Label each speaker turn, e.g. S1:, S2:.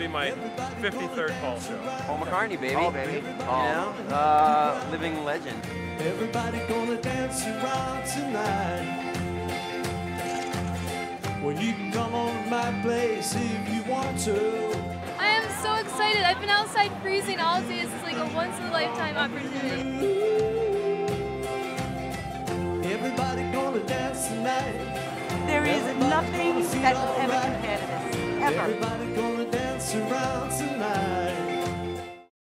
S1: be my 53rd Paul show.
S2: Paul McCartney, baby.
S3: Oh, baby.
S2: You know, living legend.
S4: Everybody gonna dance around tonight. Well, you can come on to my place if you want to.
S5: I am so excited. I've been outside freezing all day. This is like a once-in-a-lifetime opportunity.
S4: Everybody gonna dance tonight.
S3: There is nothing that will ever compare to this, ever.
S4: Everybody gonna dance around